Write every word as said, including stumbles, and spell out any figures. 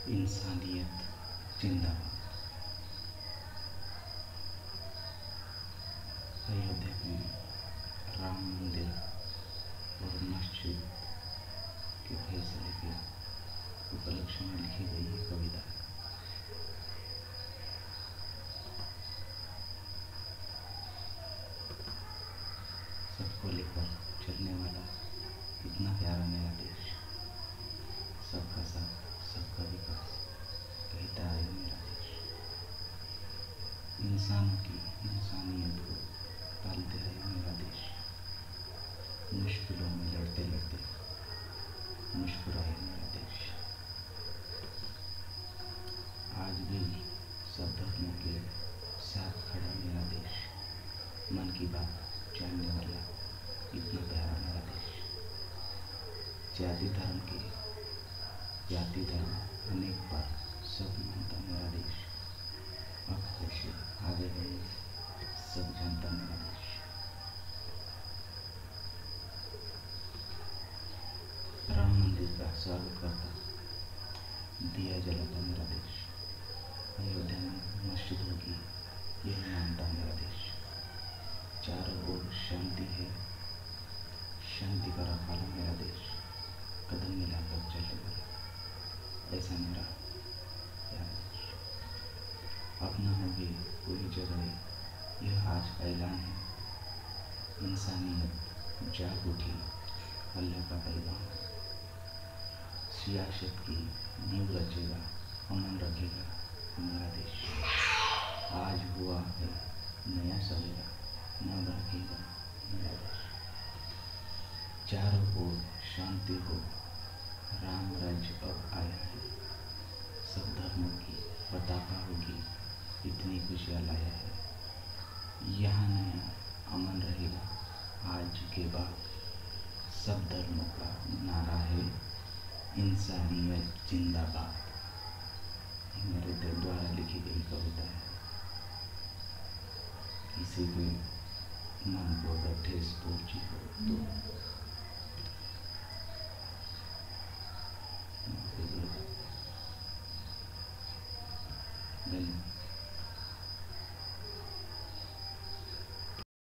इंसानियत जिंदाबाद। अयोध्या में राम मंदिर और मस्जिद के फैसले के उपलक्ष्य में लिखी गई ये कविता है। सबको लेकर चलने वाला इतना प्यारा मेरा देश, सबका साथ सबका विकास कहता है मेरा देश। इंसानों की इंसानियत को पालते है मेरा देश। मुश्किलों में लड़ते लड़ते मुस्कुराए मेरा देश। आज भी सब धर्मों के साथ खड़ा मेरा देश। मन की बात जानने वाला इतना प्यारा मेरा देश। जाति धर्म के जाति धर्म अनेक बार सब मानता मेरा देश। अब कैसे आगे बढ़े सब जानता मेरा देश। राम मंदिर का स्वागत करता, दिया जलाता मेरा देश। अयोध्या में मस्जिद होगी यह मानता मेरा देश। चारों ओर शांति है, शांति का रखवाला मेरा देश। कदम मिलाकर चलने वाला ऐसा मेरा प्यारा देश। अपना होगी कोई जगह यह आज का ऐलान है। इंसानियत जाग उठी अल्लाह का पैगाम। सियासत की नींव रचेगा, अमन रखेगा मेरा देश। आज हुआ है नया सवेरा, नाम रखेगा मेरा देश। चारों ओर शांति हो, राम राज्य अब आया है। सब धर्मों की पताका होगी, इतनी खुशियाँ लाया है। यहाँ नया अमन रहेगा आज के बाद। सब धर्मों का नारा है इंसानियत जिंदाबाद। मेरे दिल द्वारा लिखी गई कविता है। किसी के मन को अगर ठेस पहुंची हो तो